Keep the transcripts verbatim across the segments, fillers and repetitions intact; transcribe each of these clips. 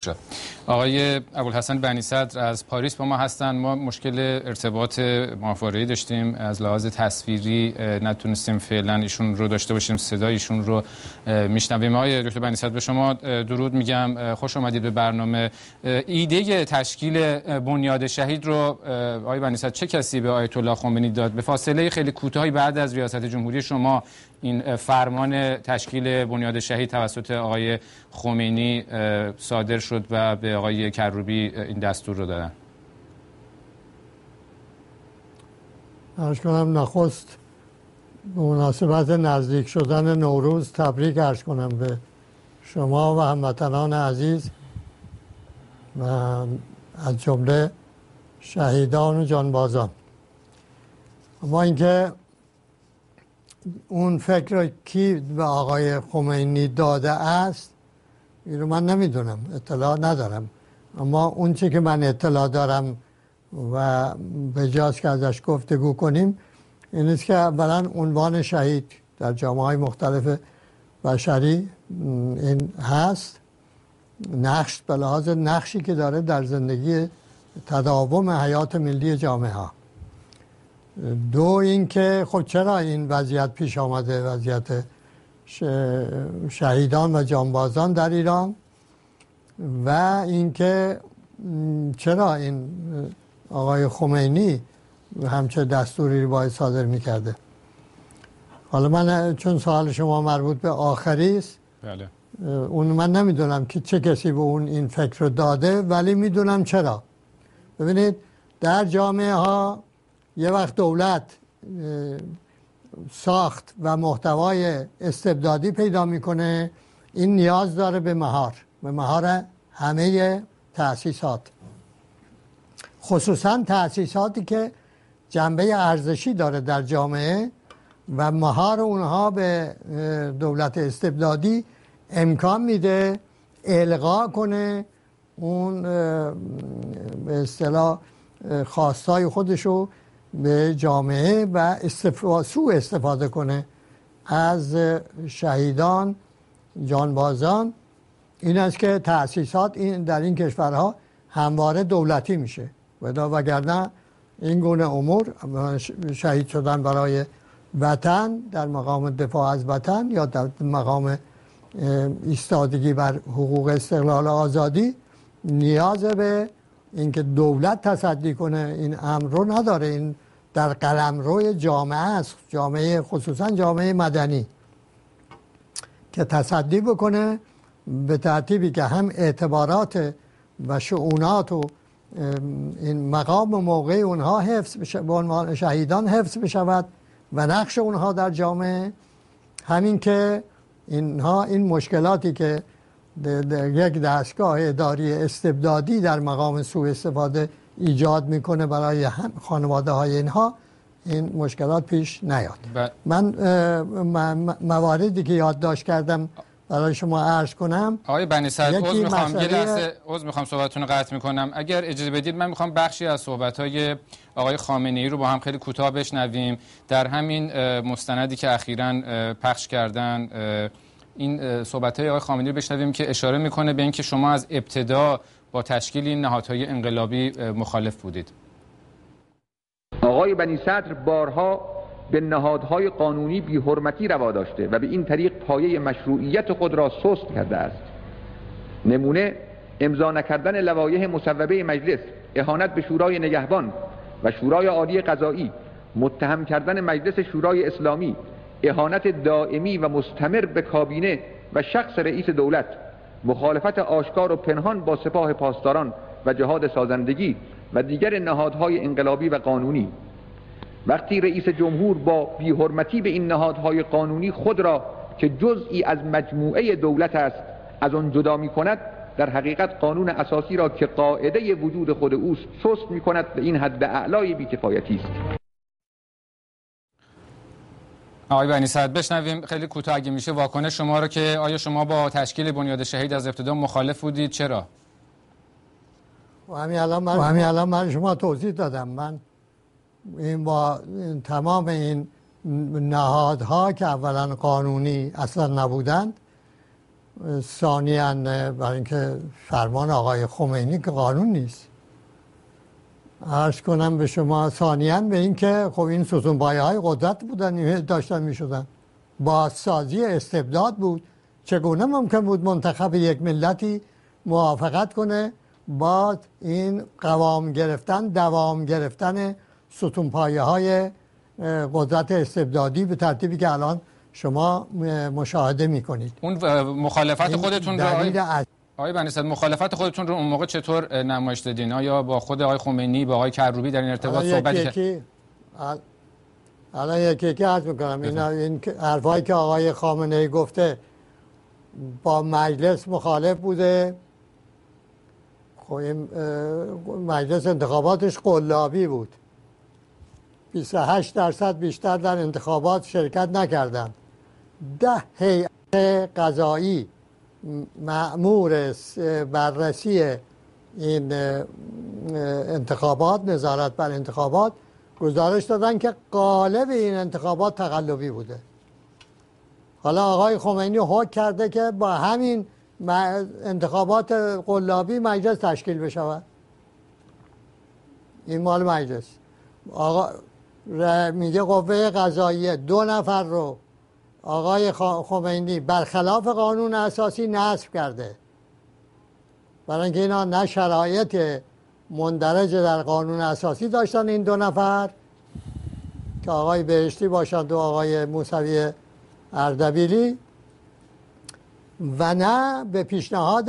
آقای ابوالحسن بنی صدر از پاریس با ما هستند. ما مشکل ارتباط ماهواره‌ای داشتیم، از لحاظ تصویری نتونستیم فعلا ایشون رو داشته باشیم، صدای ایشون رو میشنویم. آقای دکتر بنی صدر به شما درود میگم، خوش آمدید به برنامه. ایده تشکیل بنیاد شهید رو آقای بنی صدر چه کسی به آیت الله خمینی داد؟ به فاصله خیلی کوتاهی بعد از ریاست جمهوری شما این فرمان تشکیل بنیاد شهید توسط آقای خمینی صادر شد و به آقای کروبی این دستور رو دادن. عرض کنم نخست به مناسبت نزدیک شدن نوروز تبریک عرض کنم به شما و هموطنان عزیز و از جمله شهیدان و جانبازان. اما اینکه اون فکر رو کی به آقای خمینی داده است این رو من نمیدونم، اطلاع ندارم. اما اون چی که من اطلاع دارم و به جاست که ازش گفتگو کنیم این است که اولا عنوان شهید در جامعه‌های مختلف بشری این هست، نقش به لحاظ نقشی که داره در زندگی تداوم حیات ملی جامعه ها. دو اینکه خب چرا این وضعیت پیش آمده، وضعیت شهیدان و جانبازان در ایران، و اینکه چرا این آقای خمینی همچه دستوری رو باید صادر میکرده. حالا من چون سوال شما مربوط به آخری است، بله. اون من نمیدونم که چه کسی به اون این فکر رو داده، ولی میدونم چرا. ببینید در جامعه ها یه وقت دولت ساخت و محتوای استبدادی پیدا میکنه، این نیاز داره به مهار، به مهار همه تأسیسات، خصوصا تأسیساتی که جنبه ارزشی داره در جامعه، و مهار اونها به دولت استبدادی امکان میده الغا کنه اون به اصطلاح خواستای خودشو به جامعه و استفاده سوء استفاده کنه از شهیدان جانبازان. این است که تأسیسات این در این کشورها همواره دولتی میشه، وگرنه این گونه امور شهید شدن برای وطن در مقام دفاع از وطن یا در مقام ایستادگی بر حقوق استقلال آزادی نیاز به اینکه دولت تصدی کنه این امر رو نداره. این در قلمرو جامعه است، جامعه خصوصا جامعه مدنی که تصدی بکنه به ترتیبی که هم اعتبارات و شؤونات و این مقام و موقع اونها حفظ بشه، به عنوان شهیدان حفظ بشود و نقش اونها در جامعه، همین که اینها این مشکلاتی که یک دستگاه اداری استبدادی در مقام سوء استفاده ایجاد میکنه برای خانواده های اینها، این مشکلات پیش نیاد. ب... من مواردی که یادداشت کردم برای شما عرض کنم. آقای بنی صدر عذر میخوام مسئله... یه لحظه عذر میخوام صحبتتون رو قطع میکنم. اگر اجازه بدید من میخوام بخشی از صحبت‌های آقای خامنه‌ای رو با هم خیلی کوتاه بشنویم. در همین مستندی که اخیراً پخش کردن این صحبت‌های آقای خامنه‌ای رو بشنویم که اشاره میکنه به اینکه شما از ابتدا با تشکیل این نهادهای انقلابی مخالف بودید. آقای بنی صدر بارها به نهادهای قانونی بی‌حرمتی روا داشته و به این طریق پایه مشروعیت خود را سست کرده است. نمونه امضا نکردن لوایح مصوبه مجلس، اهانت به شورای نگهبان و شورای عالی قضایی، متهم کردن مجلس شورای اسلامی، اهانت دائمی و مستمر به کابینه و شخص رئیس دولت، مخالفت آشکار و پنهان با سپاه پاسداران و جهاد سازندگی و دیگر نهادهای انقلابی و قانونی. وقتی رئیس جمهور با بی‌حرمتی به این نهادهای قانونی خود را که جزئی از مجموعه دولت است از آن جدا می کند، در حقیقت قانون اساسی را که قاعده وجود خود اوست سست می کند و این حد اعلای بی‌کفایتی است. آقای بنی صدر بشنویم خیلی کوتاه اگه میشه واکنش شما رو که آیا شما با تشکیل بنیاد شهید از ابتدا مخالف بودید، چرا؟ و همین الان من, همین الان من شما توضیح دادم. من این با این تمام این نهادها که اولا قانونی اصلا نبودند ثانیاً برای اینکه فرمان آقای خمینی که قانون نیست. عرض کنم به شما ثانیاً به اینکه خب این ستونپایه های قدرت بودن داشتن میشدن، بازسازی استبداد بود. چگونه ممکن بود منتخب یک ملتی موافقت کنه با این قوام گرفتن دوام گرفتن ستونپایه های قدرت استبدادی به ترتیبی که الان شما مشاهده میکنید؟ اون مخالفت خودتون رو آقای, آقای بنی صدر مخالفت خودتون رو اون موقع چطور نمایش دادین؟ آیا با خود آقای خمینی با آقای کروبی در این ارتباط صحبت یکی الان یکی یکی عرض میکنم این این حرفایی که آقای خامنه ای گفته با مجلس مخالف بوده. خب این مجلس انتخاباتش قلابی بود، بیست و هشت درصد بیشتر در انتخابات شرکت نکردن. ده هیئت قضایی مأمور بررسی این انتخابات، نظارت بر انتخابات، گزارش دادن که غالب این انتخابات تقلبی بوده. حالا آقای خمینی حکم کرده که با همین انتخابات قلابی مجلس تشکیل بشود. این مال مجلس. آقا میگه قوه قضاییه دو نفر رو آقای خمینی برخلاف قانون اساسی نصب کرده، برای اینکه اینا نه شرایط مندرج در قانون اساسی داشتن این دو نفر که آقای بهشتی باشند و آقای موسوی اردبیلی، و نه به پیشنهاد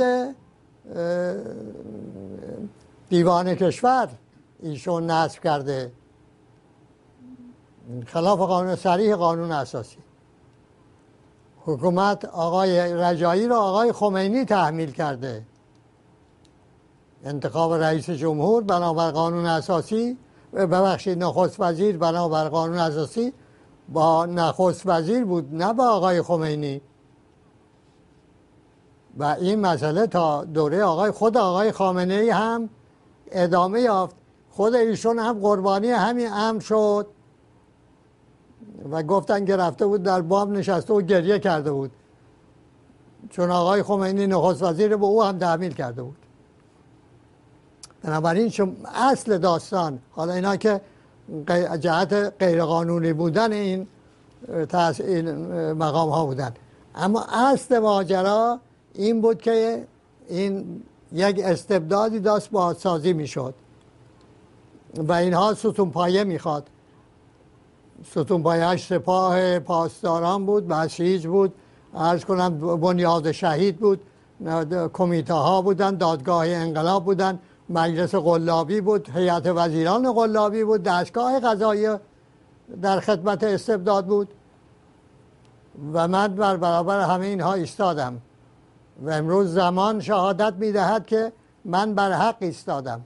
دیوان کشور ایشون نصب کرده، خلاف قانون صریح قانون اساسی. حکومت آقای رجایی رو آقای خمینی تحمیل کرده. انتخاب رئیس جمهور بنابر قانون اساسی، ببخشید نخست وزیر بنابر قانون اساسی با نخست وزیر بود، نه با آقای خمینی. و این مسئله تا دوره آقای خود آقای خامنه ای هم ادامه یافت. خود ایشون هم قربانی همین امر شد و گفتن که رفته بود در بام نشسته و گریه کرده بود، چون آقای خمینی نخست وزیر به او هم تحمیل کرده بود. بنابراین چون اصل داستان، حالا اینا که جهت غیرقانونی بودن این این مقام ها بودن، اما اصل ماجرا این بود که این یک استبدادی داشت بازسازی میشد و اینها ستونپایه میخواد. ستونپایه‌اش سپاه پاسداران بود، بسیج بود، عرض کنم بنیاد شهید بود، کمیته ها بودن، دادگاه انقلاب بودن، مجلس قلابی بود، هیئت وزیران قلابی بود، دستگاه قضایی در خدمت استبداد بود و من بر برابر همه اینها ایستادم و امروز زمان شهادت میدهد که من بر حق ایستادم.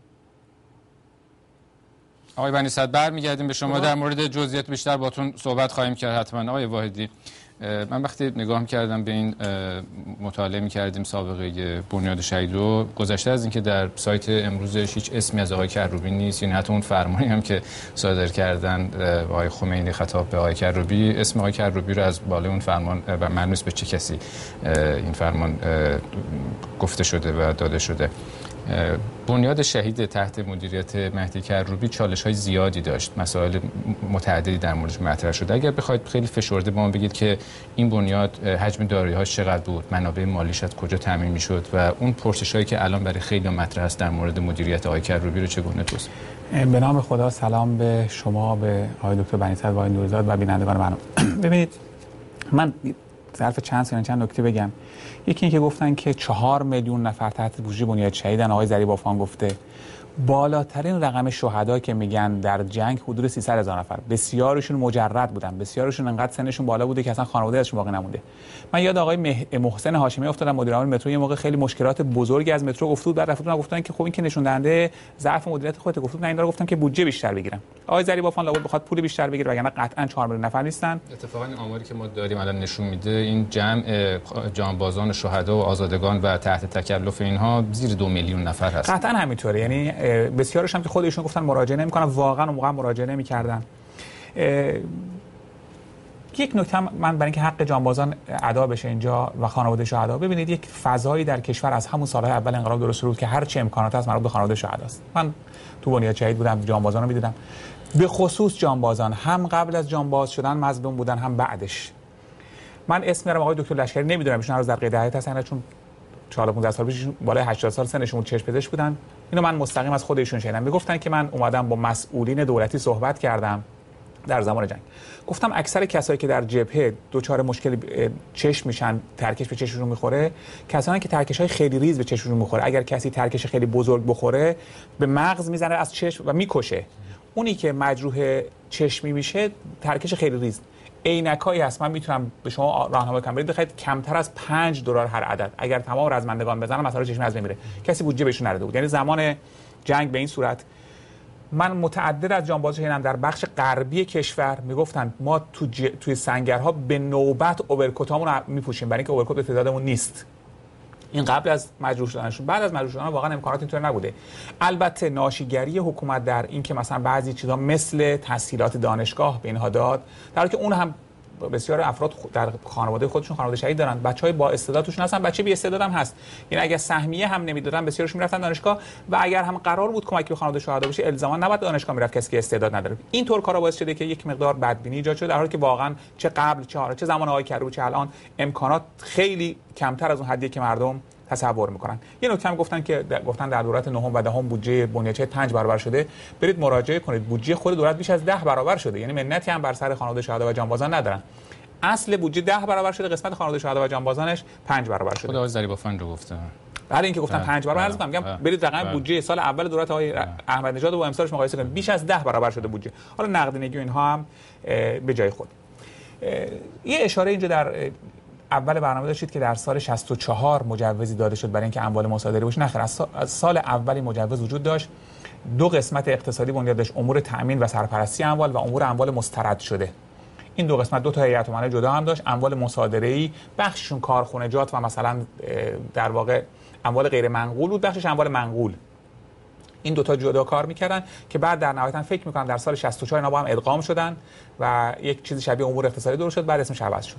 آقای بنی صدر برمیگردیم به شما، در مورد جزئیات بیشتر باتون صحبت خواهیم کرد حتما. آقای واحدی، من وقتی نگاه می‌کردم به این مطالعه می‌کردیم سابقه بنیاد شهید رو، گذشته از اینکه در سایت امروزش هیچ اسمی از آقای کروبی نیست، یعنی حتی اون فرمانی هم که صادر کردن آقای خمینی خطاب به آقای کروبی، اسم آقای کروبی رو از بالای اون فرمان و معلوم نیست به چه کسی این فرمان گفته شده و داده شده. بنیاد شهید تحت مدیریت مهدی کروبی چالش‌های زیادی داشت، مسائل متعددی در موردش مطرح شد. اگر بخواید خیلی فشرده با ما بگید که این بنیاد حجم دارایی‌هاش چقدر بود، منابع مالیش از کجا تامین می‌شد و اون پرسش‌هایی که الان برای خیلی مطرح است در مورد مدیریت آقای کروبی رو چگونه توصیف؟ به نام خدا، سلام به شما، به آقای دکتر بنی صدر و آقای نوری‌زاد و بینندگان برنامه. ببینید، من ظرف چند سال چند نکته بگم. یکی اینکه گفتن که چهار میلیون نفر تحت بودجه بنیاد شهیدن. آقای ظریبافان گفته بالاترین رقم شهدا که میگن در جنگ حدود سیصد هزار نفر، بسیارشون مجرد بودن، بسیارشون انقدر سنشون بالا بوده که اصلا خانواده ازشون باقی نمونده. من یاد آقای محسن هاشمی افتادم، مدیر عامل مترو. یه موقع خیلی مشکلات بزرگی از مترو گفت بود، بعد رفتن گفتن که خب این که نشون دهنده ضعف مدیریت خودت. گفت نه، این داره گفتن که بودجه بیشتر بگیرن. آقای ظریبافان لابد بخواد پول بیشتر بگیره، وگرنه قطعا چهار میلیون نفر نیستن. اتفاقا این آماری که ما داریم الان نشون میده این جمع جانبازان شهدا و آزادگان و تحت تکلف اینها زیر دو میلیون نفر هست. قطعا همینطوره، یعنی بسیارش هم که خودشون گفتن مراجعه نمی‌کنن، واقعا اون موقع مراجعه نمی‌کردن. یک نکته من برای اینکه حق جانبازان ادا بشه اینجا و خانواده شهدا، ببینید یک فضایی در کشور از همون سالهای اول انقلاب درست شد که هر چه امکانات هست مربوط به خانواده شهدا است. من تو بنیاد شهید بودم، جانبازان رو می‌دیدم، به خصوص جانبازان هم قبل از جانباز شدن مظلوم بودن هم بعدش. من اسم میارم آقای دکتر لشکری، نمیدونم ایشون هنوز در قید حیات هستن چون چهارده پانزده سال پیش بالای هشتاد سال سنشون چشم پزشک بودن. اینو من مستقیم از خودشون شنیدم. میگفتن که من اومدم با مسئولین دولتی صحبت کردم در زمان جنگ. گفتم اکثر کسایی که در جبهه دوچار مشکل چشم میشن، ترکش به چشمشون میخوره، کسانی که ترکش‌های خیلی ریز به چشمشون میخوره. اگر کسی ترکش خیلی بزرگ بخوره به مغز میزنه از چشم و میکشه. اونی که مجروح چشمی میشه ترکش خیلی ریز. عینکایی هست من میتونم به شما راهنمایی کنم، برید بخرید کمتر از پنج دلار هر عدد. اگر تمام رزمندگان بزنن مسئله چشمی از بین میره. کسی بودجه بهشون نداده بود. یعنی زمان جنگ به این صورت. من متعدد از جانبازا شنیدم در بخش غربی کشور میگفتن ما تو ج... توی سنگرها به نوبت اوورکوتامون رو میپوشیم برای اینکه اوورکوت به تعدادمون نیست. این قبل از مجروح شدنشون. بعد از مجروح شدن واقعا امکانات اینطور نبوده. البته ناشیگری حکومت در این که مثلا بعضی چیزا مثل تسهیلات دانشگاه به اینها داد، در حالی که اون هم بسیار افراد در خانواده خودشون خانواده شهید دارن، بچهای با استعداد توشون هستن، بچه بی استعداد هم هست. یعنی اگر سهمیه هم نمیدادن بسیارشون میرفتن دانشگاه و اگر هم قرار بود کمکی به خانواده شهدا بشه الزاما نباید دانشگاه میرفت کسی که استعداد نداره. این طور کارا باعث شده که یک مقدار بدبینی ایجاد شده، در حالی که واقعا چه قبل چه چه زمان آقای کروبی چه الان امکانات خیلی کمتر از اون حدی که مردم تصور میکنن. یه نکته هم گفتن که گفتن در دولت نهم و دهم بودجه بنیاد شهید پنج برابر شده. برید مراجعه کنید، بودجه خود دولت بیش از ده برابر شده. یعنی منتی هم بر سر خانواده شهدا و جانبازان ندارن. اصل بودجه ده برابر شده، قسمت خانواده شهدا و جانبازانش پنج برابر شده. خود آقای ظریف‌آفرین رو گفته. بعد اینکه گفتن پنج برابر عرض میگم برید رقم بودجه سال اول دولت آقای احمدی نژاد با امسالش مقایسه کنید، بیش از ده برابر شده بودجه. حالا نقدینگی و اینها هم به جای خود. یه اشاره اینجا در اول برنامه داشتید که در سال شصت و چهار مجوزی داده شد برای اینکه اموال مصادره باشه. نخیر، از سال اولی مجوز وجود داشت. دو قسمت اقتصادی بنیاد داشت، امور تأمین و سرپرستی اموال و امور اموال مسترد شده. این دو قسمت دو تا هیئت امنه جدا هم داشت. اموال مصادره‌ای بخششون کارخونجات و مثلا در واقع اموال غیر منقول بود، بخشش اموال منقول. این دو تا جدا کار میکردن که بعد در نهایتا فکر میکنم در سال شصت و چهار اینا با هم ادغام شدن و یک چیزی شبیه امور اقتصادی درست شد، بعد اسمش عوض شد.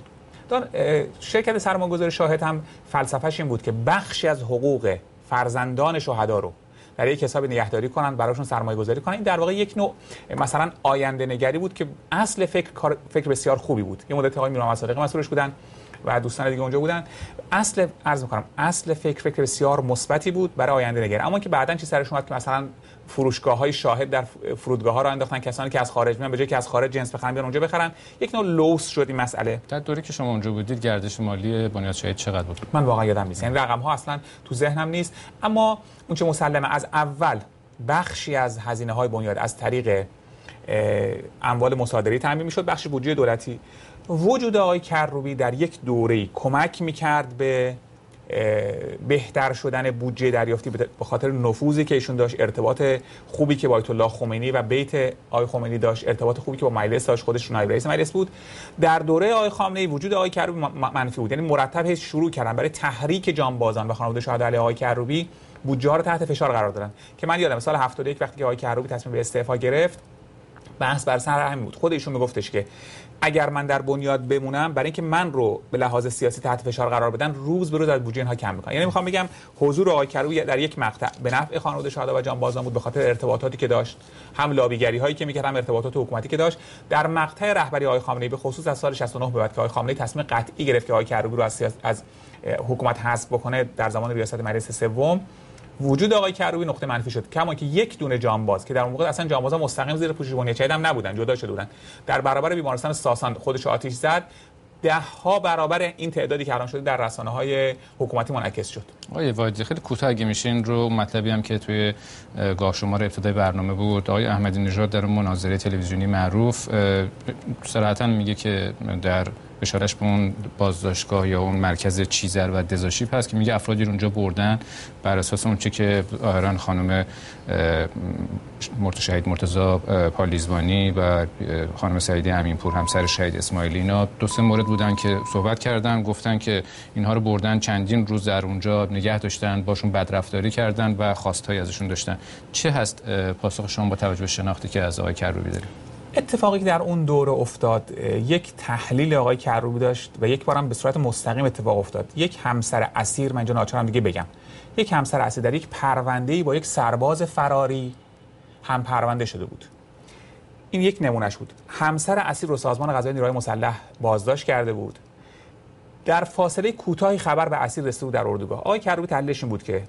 شرکت سرمایه‌گذاری شاهد هم فلسفه‌ش این بود که بخشی از حقوق فرزندان شهدا رو در یک حساب نگهداری کنن، براشون سرمایه گذاری کنن. این در واقع یک نوع مثلا آینده نگری بود که اصل فکر کار فکر بسیار خوبی بود. یه مدت آقای میرحمد صادقی مسئولش بودن و دوستان دیگه اونجا بودن. اصل عرض می‌کنم اصل فکر فکر بسیار مثبتی بود برای آینده نگری. اما که بعداً چی سرش اومد که مثلا فروشگاه‌های شاهد در فرودگاه‌ها رو انداختن، کسانی که از خارج میان به جای که از خارج جنس بخرن بیان اونجا بخرن. یک نوع لوس شد این مسئله. در دوره که شما اونجا بودید گردش مالی بنیاد شهید چقدر بود؟ من واقعا یادم نیست، یعنی رقم‌ها اصلا تو ذهنم نیست، اما اون چه مسلمه از اول بخشی از هزینه‌های بنیاد از طریق اموال مصادره تامین می‌شد، بخش بودجه دولتی. وجود آقای کروبی در یک دوره‌ای کمک می‌کرد به بهتر شدن بودجه دریافتی به خاطر نفوذی که ایشون داشت، ارتباط خوبی که با آیت الله خمینی و بیت آقای خمینی داشت، ارتباط خوبی که با مجلس داشت، خودش نایب رئیس مجلس بود. در دوره آقای خامنه‌ای وجود آقای کروبی منفی بود، یعنی مرتب شروع کردن برای تحریک جانبازان و خانواده شهدا علیه آقای کروبی بودجه رو تحت فشار قرار دادن. که من یادم سال هفتاد و یک وقتی که آقای کروبی تصمیم به استعفا گرفت، بحث بر سر همین بود. خود ایشون میگفتش که اگر من در بنیاد بمونم برای اینکه من رو به لحاظ سیاسی تحت فشار قرار بدن، روز به روز از بودجه اینها کم میکنن. یعنی میخوام بگم حضور آقای کروبی در یک مقطع به نفع خانواده شهدا و جانبازان بود به خاطر ارتباطاتی که داشت، هم لابیگری هایی که میکرد، هم ارتباطات حکومتی که داشت. در مقطع رهبری آقای خامنه‌ای به خصوص از سال شصت و نه به بعد که آقای خامنه‌ای تصمیم قطعی گرفت که آقای کروبی رو از سیاست از حکومت حذف بکنه در زمان ریاست مجلس سوم، وجود آقای کروبی نقطه منفی شد. کما که یک دونه جانباز که در اون موقع اصلا جانبازا مستقیم زیر پوشش بنیاد شهید هم نبودن، جدا شده بودن، در برابر بیمارستان ساسان خودش آتش زد، ده ها برابر این تعدادی که الان شده در رسانه‌های حکومتی منعکس شد. آقای واجدی خیلی کوتاه اگه میشه این رو مطلبی هم که توی گاه شمار ابتدای برنامه بود، آقای احمدی نژاد در مناظره تلویزیونی معروف صراحتاً میگه که در اشارش به اون بازداشتگاه یا اون مرکز چیزر و دزاشیپ هست که میگه افرادی رو اونجا بردن بر اساس اون چه که ظاهرا خانم شهید مرتضی پالیزبانی و خانم سعیده امینپور همسر شهید اسماعیلی، اینا دو سه مورد بودن که صحبت کردن، گفتن که اینها رو بردن چندین روز در اونجا نگه داشتن، باشون بدرفتاری کردن و خواستایی ازشون داشتن. چه هست پاسخ شما با توجه به شناختی که از آقای کروبی دارید؟ اتفاقی که در اون دوره افتاد، یک تحلیل آقای کروبی داشت و یک بارم به صورت مستقیم اتفاق افتاد. یک همسر اسیر، من اینجا ناچارم دیگه بگم، یک همسر اسیر در یک پرونده‌ای با یک سرباز فراری هم پرونده شده بود. این یک نمونهش بود. همسر اسیر رو سازمان قضایی نیروهای مسلح بازداشت کرده بود. در فاصله کوتاهی خبر به اسیر رسید بود در اردوگاه. آقای کروبی تحلیلش این بود که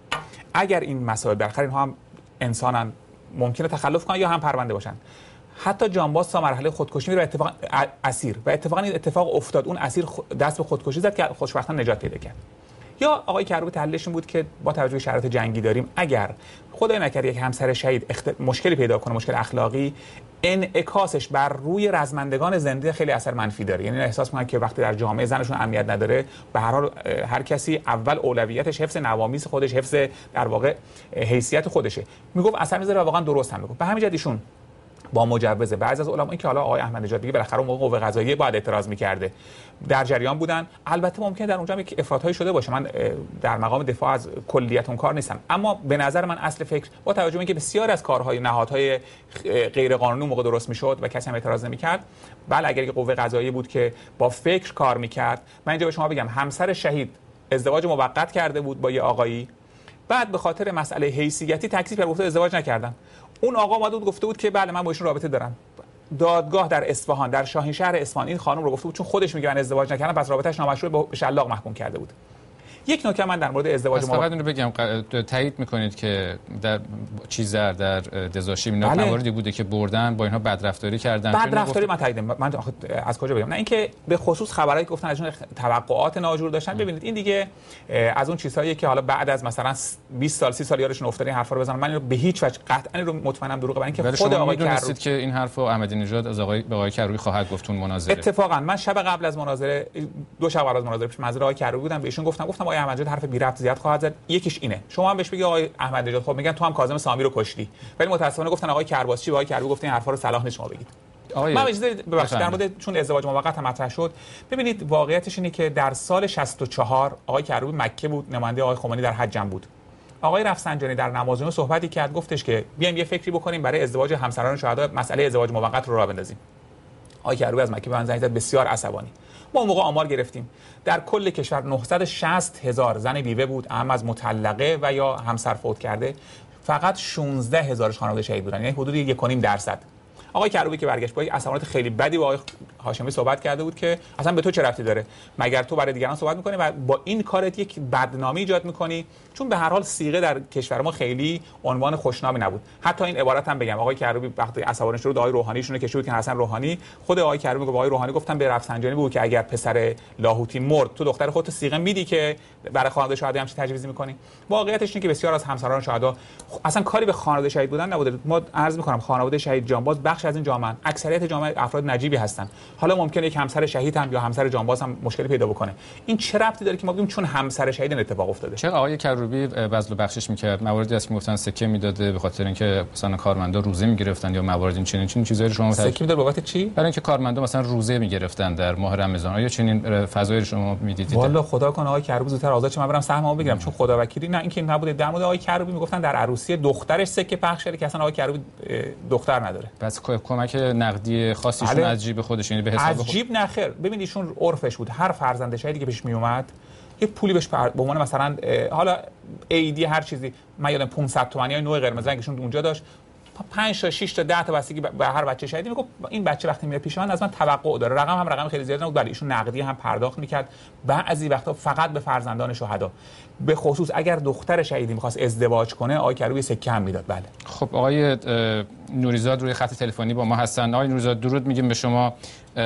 اگر این مسائل بالاخره اینها هم انسانن، ممکنه تخلف کنن یا هم پرونده باشن، حتی جانباز تا مرحله خودکشی میره اتفاق اسیر و اتفاقا این اتفاق افتاد، اون اسیر دست به خودکشی زد که خوشبختانه نجات پیدا کرد. یا آقای کروبی تحلیلش این بود که با توجه به شرایط جنگی داریم، اگر خدای نکرده یک همسر شهید اخت... مشکلی پیدا کنه، مشکل اخلاقی، انعکاسش بر روی رزمندگان زنده خیلی اثر منفی داره. یعنی احساس می‌کنن که وقتی در جامعه زنشون اهمیت نداره، به هر حال هر کسی اول اولویتش حفظ نوامیس خودش، حفظ در واقع حیثیت خودشه. میگفت اثر میذاره و واقعا درست هم میگفت. به همین جهت ایشون با مجوز بعضی از علما، این که حالا آقای احمد نژاد دیگه بالاخره اون موقع قوه قضاییه باید اعتراض می‌کرده، در جریان بودن. البته ممکنه در اونجا یک افراط‌هایی شده باشه، من در مقام دفاع از کلیت اون کار نیستم، اما به نظر من اصل فکر با توجه به اینکه بسیار از کارهای نهادهای غیر قانونی اون موقع درست می‌شد و کسی هم اعتراض نمی‌کرد، بله اگر یک قوه قضاییه بود که با فکر کار می‌کرد. من اینجا به شما بگم همسر شهید ازدواج موقت کرده بود با یه آقایی، بعد به خاطر مسئله حیثیتی تکذیب کرد، گفت ازدواج نکردم. اون آقا اومد بود گفته بود که بله من با ایشون رابطه دارم. دادگاه در اصفهان، در شاهینشهر اصفهان، این خانم رو گفته بود چون خودش میگه من ازدواج نکردم پس رابطه‌اش نامشروع به شلاق محکوم کرده بود. یک نکته من در مورد ازدواج ما فقط اینو بگم، تایید میکنید که در چیز در در دزاشی اینا بله. مواردی بوده که بردن با اینها بدرفتاری کردن. بدرفتاری من تایید من از کجا بگم؟ نه اینکه به خصوص خبرایی که گفتن ازشون توقعات ناجور داشتن. ببینید این دیگه از اون چیزهایی که حالا بعد از مثلا بیست سال سی سال یارشون افتاد این حرفا رو بزنن، من اینو به هیچ وجه قطعا رو مطمئنم دروغه، برای اینکه خود آقای کروبی که این حرفو احمدی نژاد از آقای به آقای کروبی خواهد گفت اون مناظره. اتفاقا من شب قبل از مناظره، دو شب قبل از مناظره پیش منظر آقای کروبی بودم، بهشون گفتم گفتم آقای احمدی حرف بی زیاد خواهد زد. یکیش اینه، شما هم بهش بگید آقای احمد نژاد خب میگن تو هم کاظم سامی رو کشتی، ولی متاسفانه گفتن آقای کرباسچی و آقای کروبی گفتن این حرفا رو صلاح نیست شما بگید. من اجازه ببخشید در مورد چون ازدواج موقت هم مطرح شد، ببینید واقعیتش اینه که در سال شصت و چهار آقای کروبی مکه بود، نماینده آقای خمینی در حج هم بود. آقای رفسنجانی در نمازجمعه صحبتی کرد، گفتش که بیایم یه فکری بکنیم برای ازدواج همسران شهدا، مسئله ازدواج موقت رو راه بندازیم. آقای کروبی از مکه به من زنگ زد بسیار عصبانی. ما اون موقع آمار گرفتیم در کل کشور نهصد و شصت هزار زن بیوه بود، اهم از مطلقه و یا همسر فوت کرده، فقط شانزده هزارش خانواده شهید بودن، یعنی حدود یک و نیم درصد. آقای کروبی که برگشت با یک اصالت خیلی بدی با آقای هاشمی صحبت کرده بود که اصلا به تو چه ربطی داره، مگر تو برای دیگران صحبت می‌کنی و با این کارت یک بدنامی ایجاد می‌کنی، چون به هر حال صیغه در کشور ما خیلی عنوان خوشنامی نبود. حتی این عبارت هم بگم، آقای کروبی وقتی عصبانی شد آقای روحانیشون کشید بود که حسن روحانی، خود آقای کروبی گفت آقای روحانی گفتم به رفسنجانی بود که اگر پسر لاهوتی مرد تو دختر خودت صیغه میدی که برای خانواده شهدا همچین تجویزی می‌کنی. واقعیتش اینه که بسیار از همسران شهدا اصلا کاری به خانواده شهید بودن نبوده. ما عرض می‌کنم خانواده شهید جانباز بخش از این جامعه، اکثریت جامعه افراد نجیبی هستن. حالا ممکنه یک همسر شهید هم یا همسر جانباز هم مشکلی پیدا بکنه. این چه ربطی داره که ما بگیم چون همسر شهید این اتفاق افتاده؟ چرا آقای کروبی بذل و بخشش می‌کرد؟ مواردی هست که گفتن سکه میداده به خاطر اینکه مثلا کارمندا روزه می‌گرفتن یا موارد این چنین چنین چیزایی شما سکه میداد بابت چی؟ برای اینکه کارمندا مثلا روزه می‌گرفتن در ماه رمضان. آیا چنین فضایی شما می‌دیدید؟ والا خدا کنه آقای کروبی زودتر آزاد شه من برم سهممو بگیرم، چون خدا وکیلی نه اینکه نبوده. در مورد آقای کروبی میگفتن در عروسی دخترش سکه پخش کرده که اصلا آقای کروبی دختر نداره. پس کمک نقدی خاصیشون از جیب خودش، یعنی به حساب از جیب نخیر. ببینید ایشون عرفش بود هر فرزند شهیدی که پیش می اومد یه پولی بهش به عنوان مثلا حالا ایدی هر چیزی، من یادم پانصد تومانی های نوع قرمز رنگشون اونجا داشت، پنج تا شش تا ده تا بستگی به هر بچه شهیدی میگفت این بچه وقتی میاد پیش من از من توقع داره. رقم هم رقم خیلی زیادی نبود، ولی ایشون نقدی هم پرداخت میکرد بعضی وقتا فقط به فرزندان شهدا، به خصوص اگر دختر شهیدی میخواست ازدواج کنه آقای کروبی سکه هم میداد. بله. خب آقای نوریزاد روی خط تلفنی با ما هستن. آقای نوریزاد درود میگیم به شما.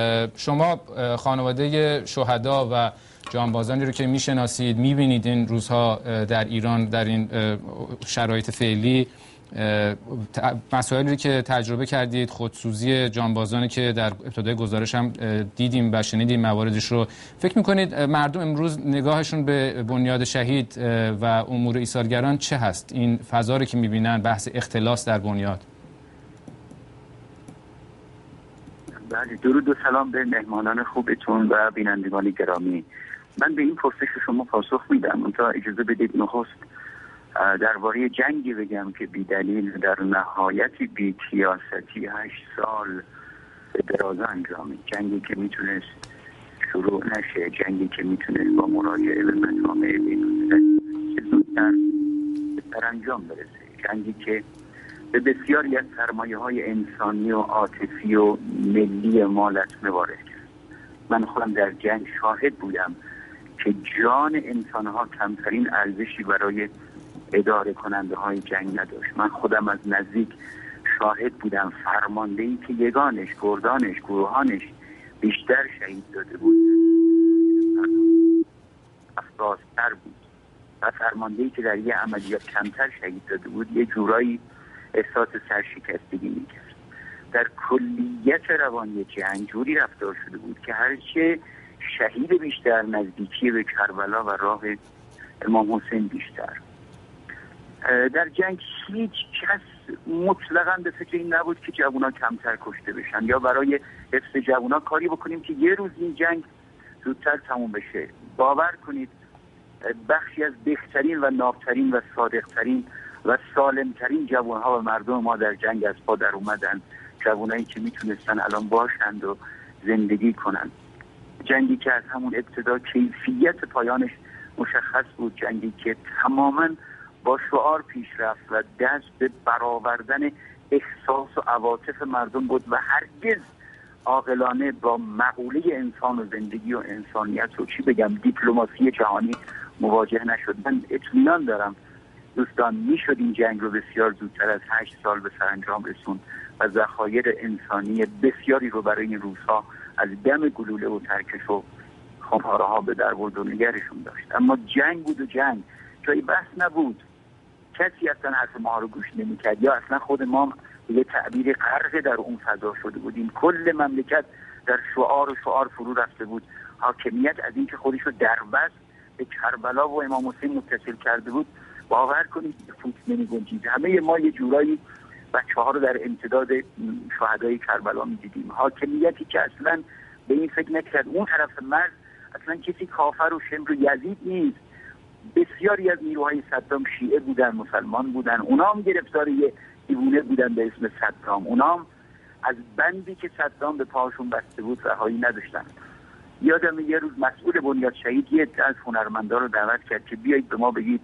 شما خانواده شهدا و جانبازانی رو که میشناسید، میبینید این روزها در ایران در این شرایط فعلی مسائلی که تجربه کردید، خودسوزی جانبازانی که در ابتدای گزارش هم دیدیم و شنیدیم مواردش رو، فکر میکنید مردم امروز نگاهشون به بنیاد شهید و امور ایثارگران چه هست؟ این فضا رو که میبینن، بحث اختلاس در بنیاد. بله، درود و سلام به مهمانان خوبتون و بینندگان گرامی. من به این پرسش شما پاسخ میدم، منتها اجازه بدید نخست درباره جنگی بگم که بی دلیل در نهایتی بی سیاستی هشت سال به درازا انجامید، جنگی که میتونست شروع نشه، جنگی که میتونست با مراجعه به مسامع بین‌المللی که زودتر به انجام برسه، جنگی که به بسیاری از سرمایه های انسانی و عاطفی و ملی ما لطمه وارد کرد. من خودم در جنگ شاهد بودم که جان انسانها کمترین ارزشی برای اداره کننده های جنگ نداشت. من خودم از نزدیک شاهد بودم فرماندهی که یگانش، گردانش، گروهانش بیشتر شهید داده بود افرازتر بود و فرماندهی که در یه عملیات کمتر شهید داده بود یه جورایی احساس سرشکستگی میکرد. در کلیت روانی جنگ جوری رفتار شده بود که هرچه شهید بیشتر، نزدیکی به کربلا و راه امام حسین بیشتر. در جنگ هیچ کس مطلقاً به فکر این نبود که جوونا کمتر کشته بشن یا برای حفظ جوونا کاری بکنیم که یه روز این جنگ زودتر تموم بشه. باور کنید بخشی از بهترین و نابترین و صادقترین و سالمترین جوانها و مردم ما در جنگ از پا در اومدن، جوانایی که میتونستن الان باشند و زندگی کنند. جنگی که از همون ابتدا کیفیت پایانش مشخص بود، جنگی که تماماً با شعار پیش رفت و دست به برآوردن احساس و عواطف مردم بود و هرگز عاقلانه با مقوله انسان و زندگی و انسانیت و چی بگم دیپلماسی جهانی مواجه نشد. من اطمینان دارم دوستان میشد این جنگ رو بسیار زودتر از هشت سال به سرانجام رسوند و ذخایر انسانی بسیاری رو برای این روزها از دم گلوله و ترکش و خمپاره ها به در برد و نگرشون داشت. اما جنگ بود و جنگ جایی بحث نبود، کسی اصلا حرف ما رو گوش نمی‌کرد یا اصلا خود ما یه تعبیر غرق در اون فضا شده بودیم. کل مملکت در شعار و شعار فرو رفته بود. حاکمیت از اینکه خودش رو دربست به کربلا و امام حسین متصل کرده بود باور کنید فوت نمی‌گنجید. همه ما یه جورایی بچه‌ها رو در امتداد شهدای کربلا می‌دیدیم. حاکمیتی که اصلا به این فکر نکرد اون طرف مرز اصلا کسی کافر و شمر و یزید نیست. بسیاری از نیروهای صدام شیعه بودن، مسلمان بودن، اونا هم گرفتار یه دیوونه بودن به اسم صدام، اونا هم از بندی که صدام به پاهاشون بسته بود رهایی نداشتن. یادم یه روز مسئول بنیاد شهید یه عده از هنرمندا رو دعوت کرد که بیایید به ما بگید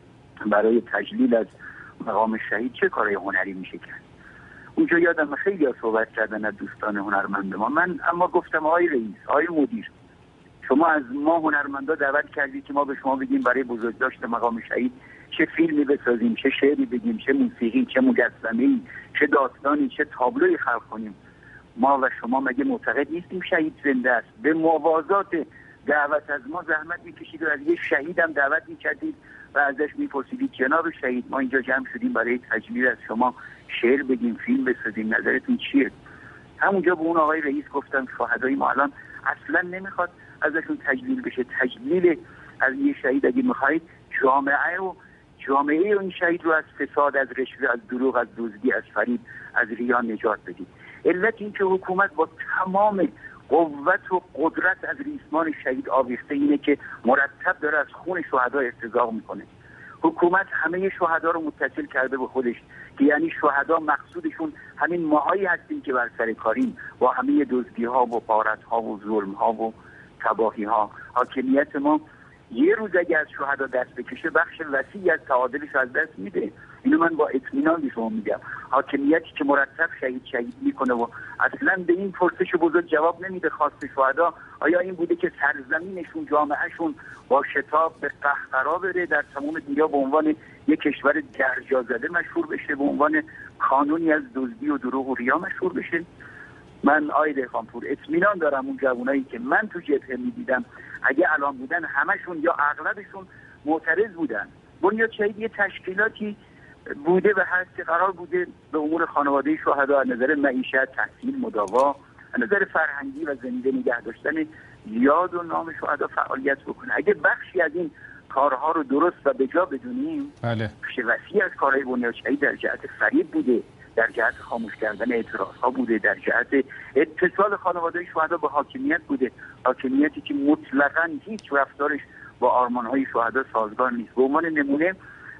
برای تجلیل از مقام شهید چه کارهای هنری میشه کرد. اونجا یادم خیلی ها صحبت کردن از دوستان هنرمند ما. من اما گفتم آقای رئیس، آقای مدیر، شما از ما هنرمندا دعوت کردید که ما به شما بگیم برای بزرگداشت مقام شهید چه فیلمی بسازیم، چه شعری بگیم، چه موسیقی، چه مجسمه‌ای، چه داستانی، چه تابلوی خلق کنیم. ما و شما مگه معتقد نیستیم شهید زنده است؟ به موازات دعوت از ما زحمت می‌کشید و از یه شهیدم دعوت می‌کردید و ازش می‌پرسیدید جناب شهید ما اینجا جمع شدیم برای تجلیل از شما شعر بگیم، فیلم بسازیم، نظرتون چیه؟ همونجا به اون آقای رئیس گفتم شهدای ما الان اصلا نمیخواد ازشون تجلیل بشه. تجلیل از یه شهید اگه میخواید جامعه و جامعه و این شهید رو از فساد، از رشوه، از دروغ، از دزدی، از فریب، از ریا نجات بدید. علت این که حکومت با تمام قوت و قدرت از ریسمان شهید آویخته اینه که مرتب داره از خون شهدا ارتزاق میکنه. حکومت همه شهدا رو متصل کرده به خودش که یعنی شهدا مقصودشون همین ماهایی هستیم که بر سر کاریم با همه دزدی ها و غارت ها و ظلم ها و تباهی ها. حاکمیت ما یه روز اگه از شهدا دست بکشه بخش وسیعی از تعادلش از دست میده. اینو من با اطمینان به شما میگم. حاکمیتی که مرتب شهید شهید میکنه و اصلا به این پرسش بزرگ جواب نمیده خواست شهدا آیا این بوده که سرزمینشون، جامعهشون با شتاب به قهقرا بره، در تمام دنیا به عنوان یک کشور درجا زده مشهور بشه، به عنوان کانونی از دزدی و دروغ و ریا مشهور بشه؟ من آقای دهقانپور اطمینان دارم اون جوانایی که من تو جبهه میدیدم اگه الان بودن همشون یا اغلبشون معترض بودن. بنیاد شهید یه تشکیلاتی بوده و هست که قرار بوده به امور خانواده شهدا از نظر معیشت، تحصیل، مداوا، از نظر فرهنگی و زنده نگه داشتن یاد و نام شهدا فعالیت بکنه. اگه بخشی از این کارها رو درست و به جا بدونیم، بله، بخش وسیع از کارهای بنیاد شهید در جهت فریب بوده، در جهت خاموش کردن اعتراضها بوده، در جهت اتصال خانواده شهدا به حاکمیت بوده. حاکمیتی که مطلقاً هیچ رفتارش با آرمان‌های شهدا سازگار نیست. به عنوان نمونه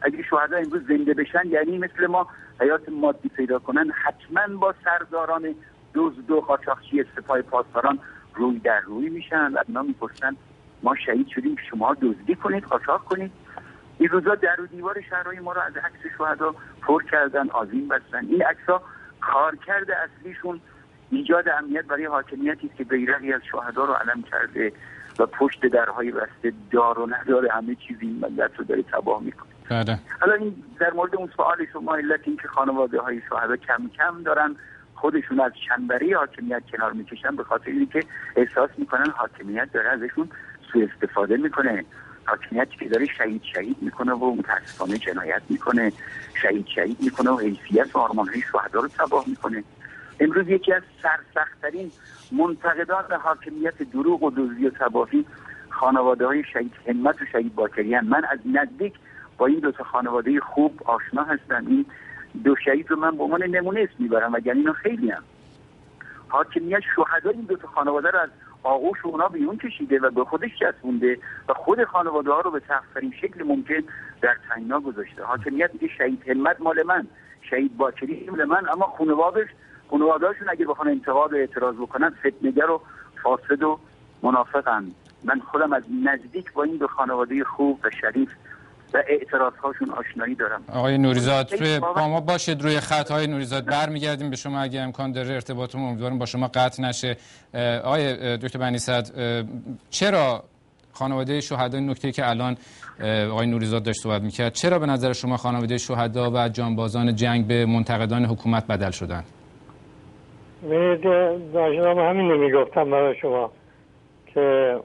اگه شهدا امروز زنده بشن یعنی مثل ما حیات مادی پیدا کنن، حتما با سرداران دزد و قاچاقچی سپاه پاسداران روی در روی میشن و اونا میپرسن ما شهید شدیم شما دزدی کنید، قاچاق کنید. این روزا در و دیوار شهرهای ما رو از عکس شهدا پر کردن، آذین بستن. این عکس‌ها کارکرد اصلیشون ایجاد امنیت برای حاکمیتی است که بیرقی از شهدا رو علم کرده و پشت درهای بسته دار و ندار همه چیز این ملت رو داره تباه میکنه. بله. حالا این در مورد اون سوال شما، علت این که خانواده های شهدا کم کم دارن خودشون از چنبره حاکمیت کنار میکشن به خاطر اینکه احساس میکنن حاکمیت داره ازشون سوء استفاده میکنه، حاکمیتی که داره شهید شهید میکنه و متاسفانه جنایت میکنه، شهید شهید میکنه و حیثیت و آرمانهای شهدا رو تباه میکنه. امروز یکی از سرسخت‌ترین منتقدان حاکمیت دروغ و دزدی و تباهی خانواده های شهید همت و شهید باکری هستند. من از نزدیک با این دو تا خانواده خوب آشنا هستم. این دو شهید رو من به عنوان نمونه اسم میبرم و یعنی اینا خیلی هم حاکمیت شهدا این دو تا خانواده رو از آغوش اونا بیرون کشیده و به خودش چسبونده و خود خانواده ها رو به سخت‌ترین شکل ممکن در تنگنا گذاشته. حاکمیت میگه شهید همت مال من، شهید باکری مال من، اما خانواده‌اش خانواده‌هاشون اگه بخوان انتقاد و اعتراض بکنن فتنه‌گر و فاسد و منافقن. من خودم از نزدیک با این دو خانواده خوب و شریف و اعتراضهاشون آشنایی دارم. آقای نوریزاد با ما باشید روی خط. های نوریزاد برمیگردیم به شما اگه امکان داره ارتباطمون امیدوارم با شما قطع نشه. آقای دکتر بنی صدر، چرا خانواده شهدا، نکته که الان آقای نوریزاد داشت صحبت میکرد، چرا به نظر شما خانواده شهدا و جانبازان جنگ به منتقدان حکومت بدل شدن؟ من داشتم همین رو میگفتم برای شما که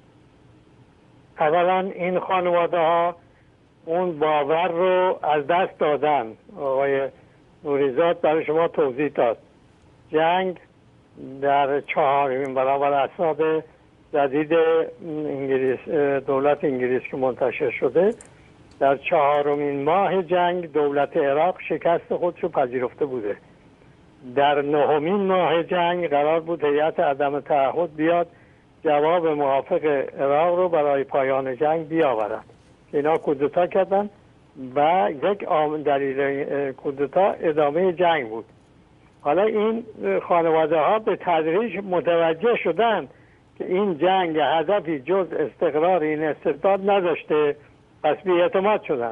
اولا این خانواده ها اون باور رو از دست دادن. آقای نوریزاد برای شما توضیح داد جنگ در چهارمین برابر اسناد جدید انگلیس، دولت انگلیس که منتشر شده، در چهارمین ماه جنگ دولت عراق شکست خودش رو پذیرفته بوده. در نهمین ماه جنگ قرار بود هیئت عدم تعهد بیاد جواب موافق عراق رو برای پایان جنگ بیاورد. اینا کودتا کردن و یک دلیل کودتا ادامه جنگ بود. حالا این خانواده ها به تدریج متوجه شدن که این جنگ هدفی جز استقرار این استبداد نداشته، پس بی‌اعتماد شدن،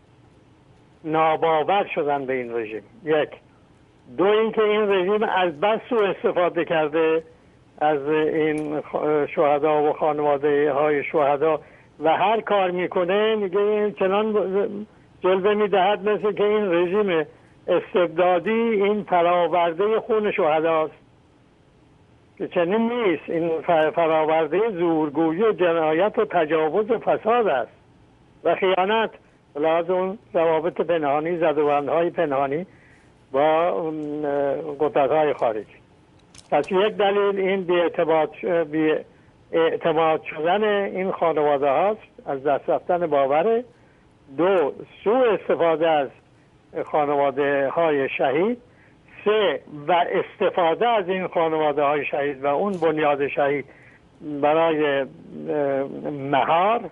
ناباور شدن به این رژیم. یک. دو اینکه این رژیم از بس سوء استفاده کرده از این شهدا و خانواده های شهدا و هر کار میکنه میگه این چنان جلوه میدهد مثل که این رژیم استبدادی این فراورده خون شهداست، که چنین نیست. این فراورده زورگویی و جنایت و تجاوز و فساد است و خیانت، لازم اون روابط پنهانی، زدوبندهای پنهانی با قدرت‌های خارجی. پس یک دلیل این بی‌اعتماد بی اعتماد شدن این خانواده هاست، از دست رفتن باوره. دو، سوء استفاده از خانواده های شهید. سه، و استفاده از این خانواده های شهید و اون بنیاد شهید برای مهار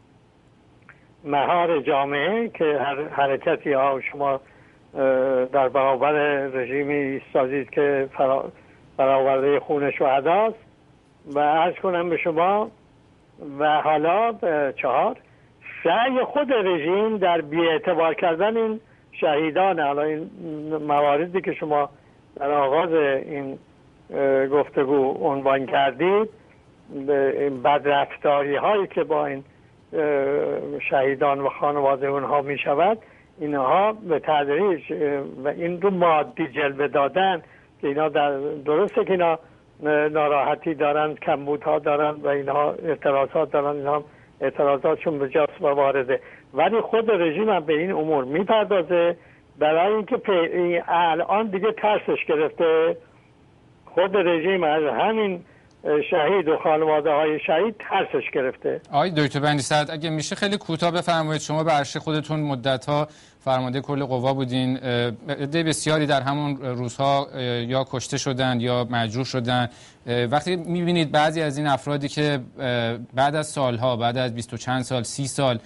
مهار جامعه که هر حرکتی ها شما در برابر رژیمی ایستادید که فرا برآورده خون شهداست. و عرض کنم به شما و حالا چهار، سعی خود رژیم در بی‌اعتبار کردن این شهیدان. حالا این مواردی که شما در آغاز این گفتگو عنوان کردید، بدرفتاری هایی که با این شهیدان و خانواده اونها می شود، اینها به تدریج و این رو مادی جلوه دادن که اینا در درسته که اینا ناراحتی دارن، کمبودها دارن و اینها اعتراضات دارن، اینها اعتراضاتشون به جاست و وارده، ولی خود رژیم هم به این امور میپردازه برای اینکه الان دیگه ترسش گرفته. خود رژیم از همین شهید و خانواده های شهید ترسش گرفته. آقای دکتر بنی صدر، اگه میشه خیلی کوتاه بفرمایید، شما به عرشه خودتون مدت‌ها فرمانده کل قوا بودین. عده بسیاری در همون روزها یا کشته شدن یا مجروح شدن. وقتی میبینید بعضی از این افرادی که بعد از سالها، بعد از بیست و چند سال، سی سال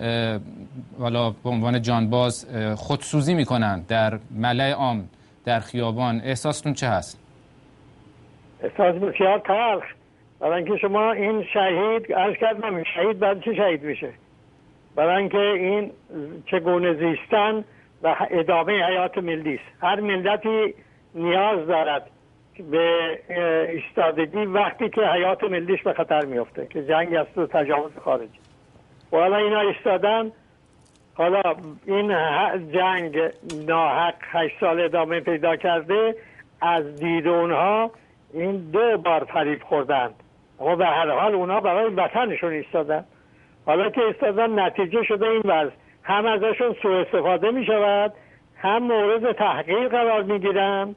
والا به عنوان جانباز خودسوزی میکنن در ملأ عام، در خیابان، احساستون چه هست؟ احساس بسیار تلخ، برای اینکه شما این شهید عرض کردم این شهید بعد چه شهید میشه؟ برای اینکه این چگونه زیستن و ادامه حیات ملی است. هر ملتی نیاز دارد به ایستادگی وقتی که حیات ملیش به خطر میفته، که جنگ است و تجاوز خارجی. و حالا اینا ایستادن، حالا این جنگ ناحق هشت سال ادامه پیدا کرده، از دید اونها این دو بار فریب خوردن، اما به هر حال اونا برای وطنشون ایستادن. حالا که ایستادن نتیجه شده این وضع، هم ازشون سوء استفاده می شود، هم مورد تحقیر قرار می گیرن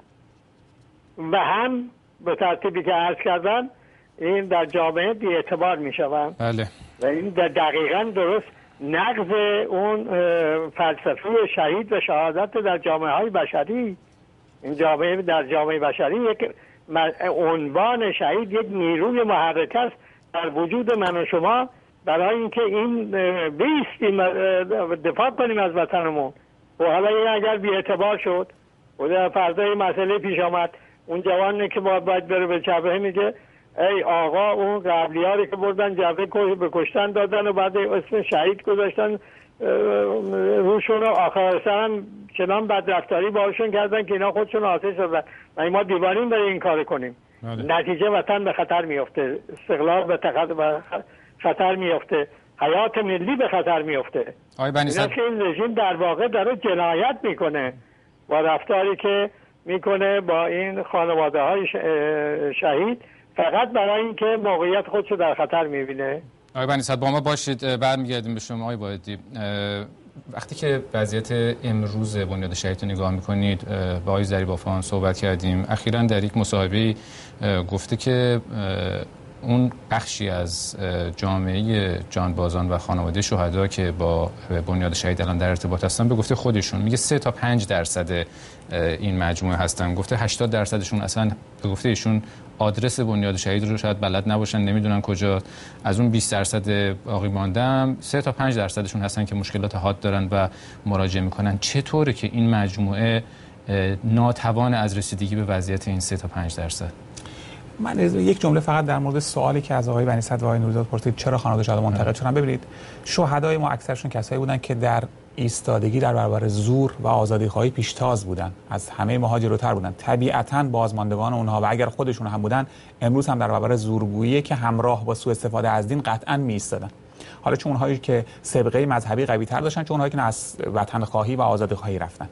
و هم به ترتیبی که عرض کردن این در جامعه بی اعتبار می شود. بله. و این دقیقاً درست نقض اون فلسفه شهید و شهادت در جامعه های بشری. این جامعه در جامعه بشری یک عنوان شهید یک نیروی محرک است در وجود من و شما، برای اینکه این بیستیم دفاع کنیم از وطنمون. و حالا این اگر بی اعتبار شد و در فردا مسئله پیش آمد، اون جوانی که باید باید بره به جبهه میگه ای آقا اون قبلیاری که بردن جبهه به کشتن دادن و بعد اسم شهید گذاشتن روشون، و آخر سرم چنان بدرفتاری باهاشون کردن که اینا خودشون آتش زدن. و ما دیوانیم برای این کار کنیم. بله. نتیجه وطن به خطر میفته، استقلال به خطر میفته، حیات ملی به خطر میفته. آقای بنی‌صدر، که این رژیم در واقع داره جنایت میکنه با رفتاری که میکنه با این خانواده های شهید، فقط برای اینکه موقعیت خودشو در خطر میبینه. آقای بنی‌صدر با ما باشید، برمیگردیم به شما. آقای وایدی، وقتی که وضعیت امروز بنیاد شهید رو نگاه میکنید، با آقای ظریبافان صحبت کردیم، اخیراً در یک مصاحبه گفته که اون بخشی از جامعه جانبازان و خانواده شهدا که با بنیاد شهید الان در ارتباط هستن، به گفته خودشون میگه سه تا پنج درصد این مجموعه هستن. گفته هشتاد درصدشون اصلا به گفته ایشون آدرس بنیاد شهید رو شاید بلد نباشن، نمیدونن کجا. از اون بیست درصد باقی مانده سه تا پنج درصدشون هستن که مشکلات حاد دارن و مراجعه میکنن. چطوره که این مجموعه ناتوان از رسیدگی به وضعیت این سه تا پنج درصد؟ من یک جمله فقط در مورد سوالی که از آقای بنی‌صدر و آقای نوری‌زاده پرسید، چرا خانواده شهدا منتقد شدن. ببینید، شهدای ما اکثرشون کسایی بودن که در ایستادگی در برابر زور و آزادیخواهی پیشتاز بودن، از همه ماها جلوتر بودن. طبیعتاً بازماندگان اونها و اگر خودشون هم بودن، امروز هم در برابر زورگویی که همراه با سوء استفاده از دین قطعاً می‌ایستادن. حالا چون اونهایی که سابقه مذهبی قوی‌تر داشتن، چون اونهایی که از وطن خواهی و آزادی خواهی رفتن.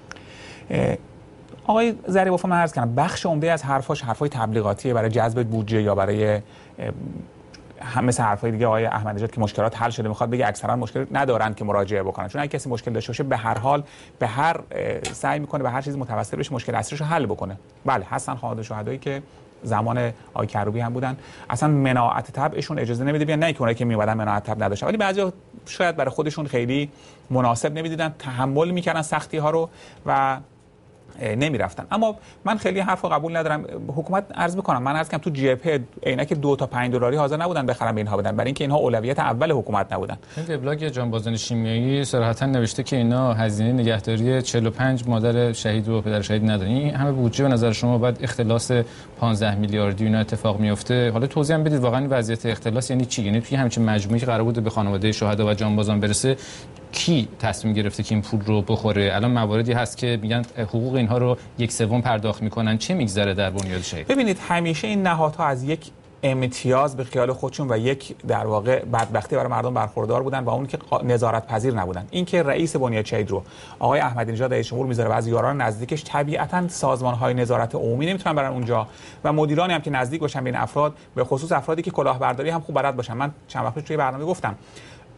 آقای ظریبافا من عرض کردم بخش عمده از حرفاش حرفای تبلیغاتیه برای جذب بودجه یا برای هم مثل حرفای دیگه آقای احمدی نژاد که مشکلات حل شده، میخواد بگه اکثرا مشکل ندارن که مراجعه بکنن، چون اگه کسی مشکل داشته باشه به هر حال به هر سعی میکنه به هر چیز متوسل بشه مشکل اصلیش رو حل بکنه. بله هستن خانواده شهدایی که زمان آقای کروبی هم بودن، اصلا مناعت طبعشون اجازه نمیده بیان، نه که اونایی که میومدن مناعت طبع نداشتن، ولی بعضیا شاید برای خودشون خیلی مناسب نمیدیدن، تحمل میکردن سختی ها رو و نمی رفتن. اما من خیلی حرفو قبول ندارم. حکومت عرض میکنم، من عرض کردم تو جبهه عینک دو تا پنج دلاری حاضر نبودن بخرن به اینها بدن، برای اینکه اینها اولویت اول حکومت نبودن. این وبلاگ جانبازان شیمیایی صراحتا نوشته که اینا هزینه نگهداری چهل و پنج مادر شهید و پدر شهید ندارن. این همه بودجه به نظر شما بعد اختلاس پانزده میلیاردی اینا اتفاق میفته؟ حالا توضیح هم بدید واقعا وضعیت اختلاس یعنی چی؟ یعنی توی همین مجموعه‌ای که قرار بود به خانواده شهدا و جانبازان برسه، کی تصمیم گرفته که این پول رو بخوره؟ الان مواردی هست که میگن حقوق اینها رو یک سوم پرداخت میکنن. چه میگذره در بنیاد شهید؟ ببینید همیشه این نهادها از یک امتیاز به خیال خودشون و یک در واقع بدبختی برای مردم برخوردار بودن و اون که نظارت پذیر نبودن. این که رئیس بنیاد شهید رو آقای احمدی نژاد رئیس جمهور میذاره و از یاران نزدیکش طبیعتاً سازمان‌های نظارت عمومی نمیتونن برن اونجا و مدیرانی هم که نزدیک باشن به این افراد، به خصوص افرادی که کلاهبرداری هم خوب بلد باشن. من چند وقت توی برنامه گفتم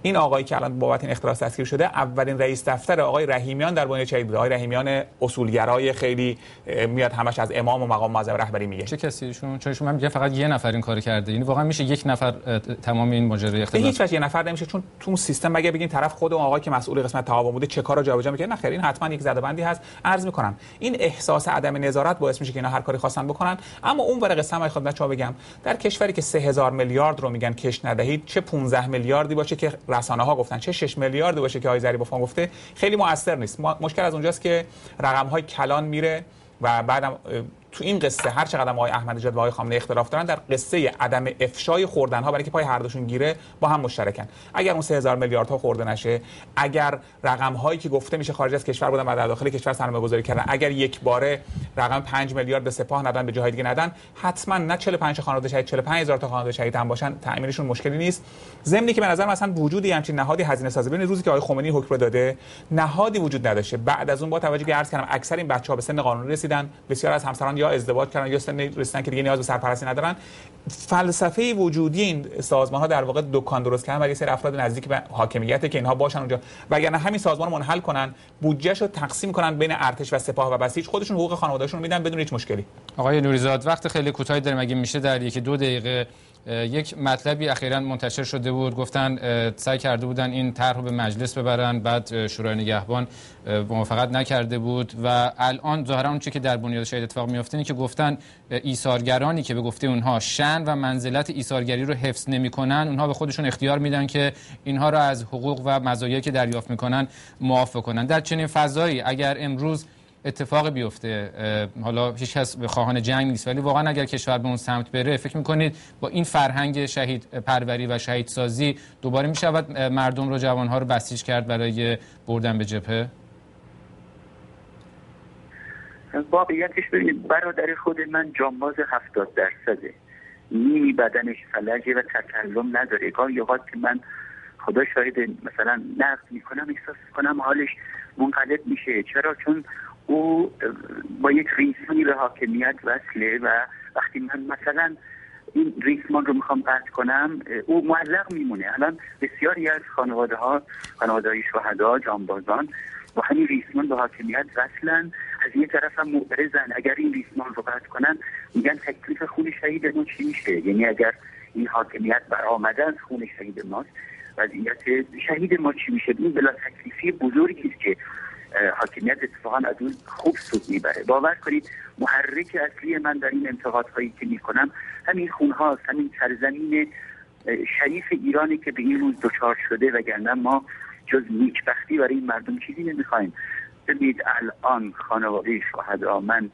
این آقایی که الان بابت این اختلاس دستگیر شده اولین رئیس دفتر آقای رحیمیان در بنیاد شهید بوده. آقای رحیمیان اصولگرای خیلی میاد همش از امام و مقام معظم رهبری میگه. چه کسی ایشون؟ چون ایشون میگه فقط یه نفر این کارو کرده. یعنی واقعا میشه یک نفر تمام این ماجرای اختلاس؟ به هیچ وجه یه نفر نمیشه، چون تو اون سیستم مگه بگین طرف خود اون آقایی که مسئول قسمت تعاون بوده چه کارو جابجا میکنه؟ نه خیر، این حتما یک زده‌بندی هست. عرض میکنم این احساس عدم نظارت باعث میشه که اینا هر کاری خواستن بکنن. اما اون ور قسم خدمت شما بگم در کشوری که سه هزار میلیارد رو میگن کش ندهید، چه پانزده میلیاردی باشه که رسانه ها گفتن، چه شش میلیاردی باشه که آقای ظریف‌فام گفته، خیلی موثر نیست. مشکل از اونجاست که رقم های کلان میره و بعدم تو این قصه هر چقدر آقای احمدی نژاد و آقای خامنه‌ای اختلاف دارن، در قصه عدم افشای خوردن ها برای که پای هر دوشون گیره با هم مشترکن. اگر اون سه هزار میلیارد ها خورده نشه، اگر رقم هایی که گفته میشه خارج از کشور بودن و در داخل کشور سرمایه‌گذاری کردن، اگر یک باره رقم پنج میلیارد به سپاه ندن، به جاهای دیگه ندن، حتما نه چهل و پنج خانواده شهید، چهل و پنج هزار تا خانواده شهید هم باشن، تأمینشون مشکلی نیست. ضمنی که به نظر من اصلا وجودی همچین نهادی هزینه سازی ببین روزی که آقای خمینی حکم داده نهادی وجود نداشته. بعد از اون با توجه به عرض کردم اکثر این بچه‌ها به سن قانونی رسیدن، بسیار از همسران یا ازدواج کردن یا سن رسیدن که دیگه نیاز به سرپرستی ندارن. فلسفه وجودی این سازمان ها در واقع دکان درست کردن برای سری افراد نزدیک به حاکمیت که اینها باشن اونجا، وگرنه همین سازمان رو منحل کنن، بودجهشو تقسیم کنن بین ارتش و سپاه و بسیج، خودشون حقوق خانواده‌شون رو میدن بدون هیچ مشکلی. آقای نوریزاد وقت خیلی کوتاهی داریم، اگه میشه در یکی دو دقیقه یک مطلبی اخیراً منتشر شده بود، گفتن سعی کرده بودن این طرح رو به مجلس ببرن، بعد شورای نگهبان موافقت نکرده بود و الان ظاهرا اون چیزی که در بنیاد شهید اتفاق میفته اینه که گفتن ایثارگرانی که به گفته اونها شأن و منزلت ایثارگری رو حفظ نمی‌کنن، اونها به خودشون اختیار میدن که اینها رو از حقوق و مزایایی که دریافت می‌کنن معاف کنن. در چنین فضایی اگر امروز اتفاق بیفته، حالا هیچ کس خواهان جنگ نیست، ولی واقعا اگر کشور به اون سمت بره، فکر میکنید با این فرهنگ شهید پروری و شهید سازی دوباره میشود مردم رو، جوانها رو بسیج کرد برای بردن به جبهه؟ واقعیتش ببینید برادر خود من جانباز هفتاد درصده، نیمی بدنش فلجه و تکلم نداره. گاهی اوقات که من خدا شاید مثلا نقد میکنم احساس کنم حالش منقلب میشه. چرا؟ چون او با یک ریسمانی به حاکمیت وصله و وقتی من مثلا این ریسمان رو میخوام قطع کنم او معلق میمونه. الان بسیاری از خانواده ها، خانواده های شهدا، جانبازان با همین ریسمان به حاکمیت وصلن، از یه طرف هم معترضن. اگر این ریسمان رو قطع کنن میگن تکلیف خون شهید ما چی میشه؟ یعنی اگر این حاکمیت برآمده از خون شهید ماست، وضعیت شهید ما چی میشه؟ این بلا تکلیفی بزرگی است که حاکمیت اتفاقا از اون خوب سود میبره. باور کنید محرک اصلی من در این انتقادهایی که میکنم همین خونهاست، همین سرزمین شریف ایرانی که به این روز دچار شده، وگرنه ما جز نیکبختی برای این مردم چیزی نمیخوایم. ببینید الان خانواده شهدا من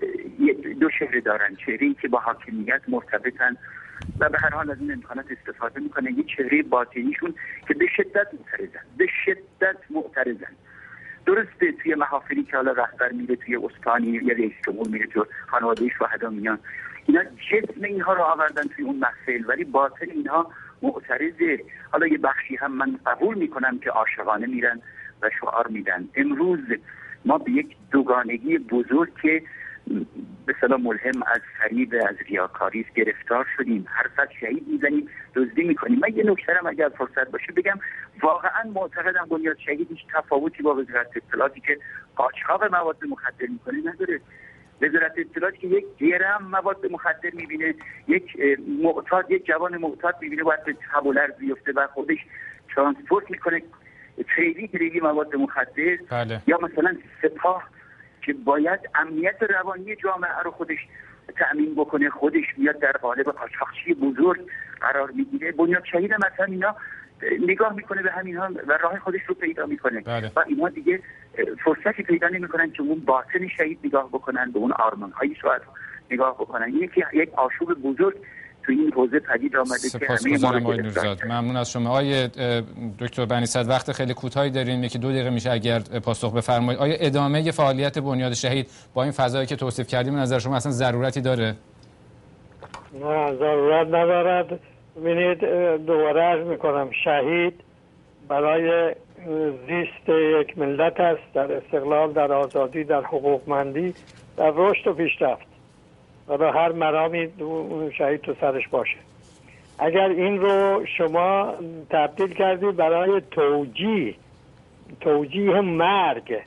دو چهره دارن، چهره‌ای که با حاکمیت مرتبطن و به هر حال از این امکانات استفاده میکنن، یه چهره باطنیشون که به شدت معترضن، به شدت معترضن. درسته توی محافلی که حالا رهبر میره توی استانی یا رئیس جمهور میره توی خانواده شهدا میان، اینا جسم اینها رو آوردن توی اون محفل، ولی باطن اینها معترضه. حالا یه بخشی هم من قبول میکنم که عاشقانه میرن و شعار میدن. امروز ما به یک دوگانگی بزرگ که به اصطلاح ملهم از فریب، از ریاکاری گرفتار شدیم. هر صد شهید میزنیم، دزدی میکنیم. من یه نکته‌ام اگر فرصت باشه بگم، واقعا معتقدم بنیاد شهید هیچ تفاوتی با وزارت اطلاعاتی که قاچاق مواد مخدر میکنه نداره. وزارت اطلاعاتی که یک گرم مواد مخدر میبینه، یک معتاد، یک جوان معتاد میبینه باید به تب و لرز بیفته و خودش ترانسپورت میکنه خیلی خیلی مواد مخدر. بله. یا مثلا سپاه که باید امنیت روانی جامعه رو خودش تأمین بکنه، خودش میاد در قالب قاچاقچی بزرگ قرار میگیره. بنیاد شهید هم مثلا اینا نگاه میکنه به همین ها و راه خودش رو پیدا میکنه. بله. و اینا دیگه فرصتی پیدا نمیکنن که اون باطن شهید نگاه بکنن، به اون آرمان های شهید نگاه بکنن. یکی یک آشوب بزرگ تو این حوزه پدید آمده که سپاسگزارم آقای نوریزاد. ممنون از شما. آقای دکتر بنی صدر وقت خیلی کوتاهی داریم، یکی دو دقیقه میشه اگر پاسخ بفرمایید. آیا ادامه فعالیت بنیاد شهید با این فضایی که توصیف کردیم نظر شما اصلا ضرورتی داره؟ نه ضرورت ندارد. ببینید دوباره عرض میکنم، شهید برای زیست یک ملت است، در استقلال، در آزادی، در حقوقمندی، در رشد و پیشرفت و به هر مرامی شهید تو سرش باشه. اگر این رو شما تبدیل کردید برای توجیه توجیه مرگ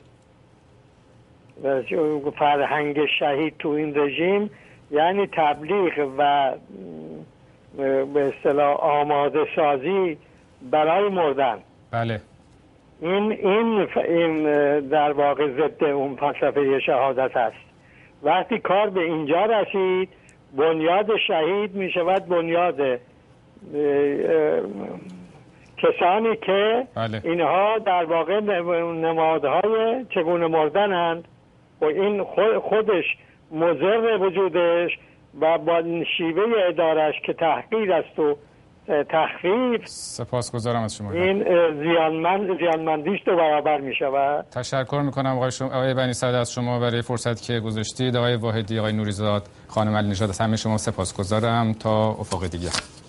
فرهنگ شهید تو این رژیم، یعنی تبلیغ و به اصطلاح آماده سازی برای مردن. بله. این این این در واقع ضد اون فلسفه شهادت است. وقتی کار به اینجا رسید، بنیاد شهید می شود بنیاد کسانی که بله. اینها در واقع نمادهای چگونه مردنند و این خودش مضر وجودش و با شیوه ادارش که تحقیر است و تخریب. سپاسگزارم از شما. این زیانمند زیانمندیش دو برابر می شود. تشکر می کنم آقای, شما... آقای بنی صدر از شما برای فرصت که گذاشتید. آقای واحدی، آقای نوریزاد، خانم علی نژاد، از همه شما سپاسگزارم. تا افق دیگه.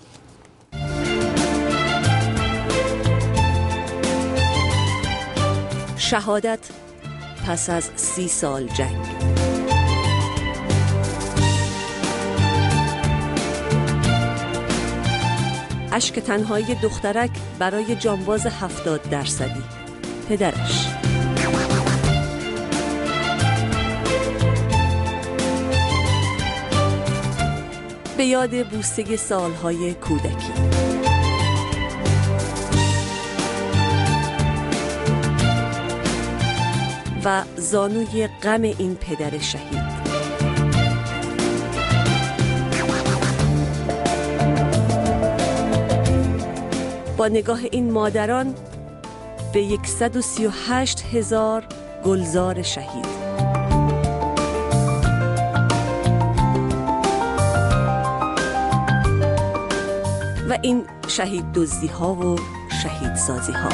شهادت پس از سی سال جنگ. اشک تنهایی دخترک برای جانباز هفتاد درصدی، پدرش. به یاد بوسه سالهای کودکی. و زانوی غم این پدر شهید. با نگاه این مادران به صد و سی و هشت هزار گلزار شهید. و این شهید دزدی ها و شهید سازی ها.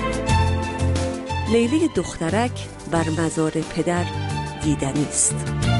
لیلی دخترک بر مزار پدر دیدنی است.